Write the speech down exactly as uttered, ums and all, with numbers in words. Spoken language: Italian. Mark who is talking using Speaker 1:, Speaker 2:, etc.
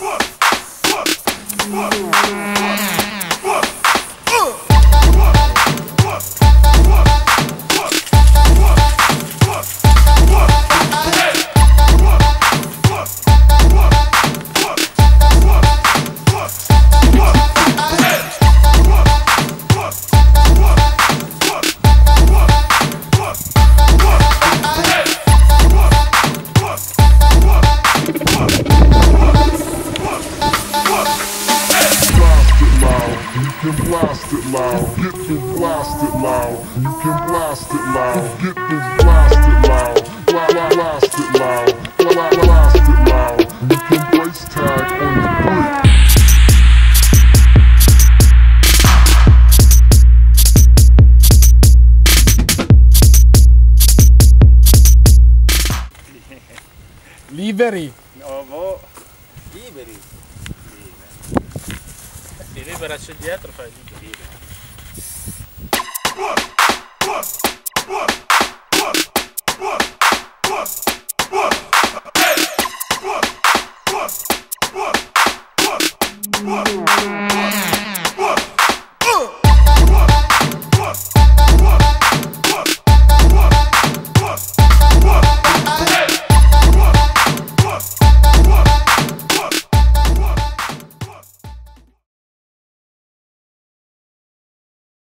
Speaker 1: Blast it loud, get the blast it loud. You can blast it loud, get the blast it loud. Blast it loud, blast it loud. You can place tag on the beat.
Speaker 2: Liberi.
Speaker 3: Nuovo. Liberi.
Speaker 4: Ti liberaci dietro, fai liberi.
Speaker 1: What? What? What?